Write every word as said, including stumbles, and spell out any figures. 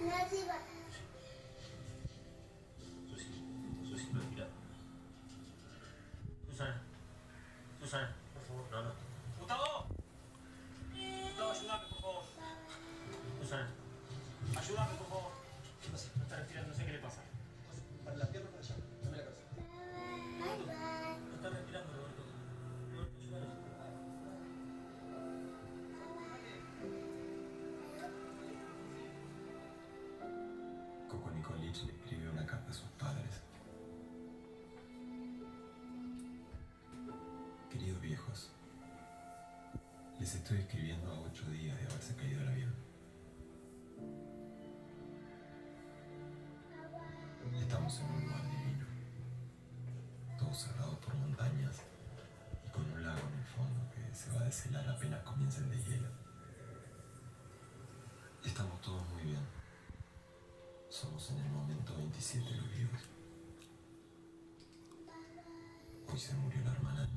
Susi, Susi, respira. Susana, Susana, por favor, no, no. ¡Gustavo! Gustavo, ayúdame, por favor. Susana, ayúdame, por favor. ¿Qué pasa? No está respirando, no sé qué le pasa. Para la pierna, para allá. Dame la cabeza. No está respirando, Roberto. Roberto, ayúdame. Coco Nicolich le escribió una carta a sus padres. Queridos viejos, les estoy escribiendo a ocho días de haberse caído el avión. Estamos en un lugar divino, todo cerrado por montañas y con un lago en el fondo que se va a deshelar apenas comienza el deshielo. Estamos todos muy bien. Somos en el momento veintisiete los vivos. Hoy se murió la hermana